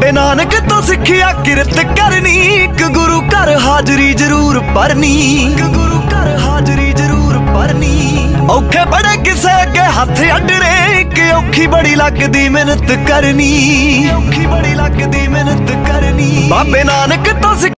बाबे नानक तो सिखिया किरत करनी, एक गुरु घर हाजरी जरूर भरनी, एक गुरु घर हाजरी जरूर भरनी। औखे बड़े किसे अगे हथ अड्डने, कि औखी बड़ी लगदी मेहनत करनी, औखी बड़ी लगदी मेहनत करनी। बाबे नानक तो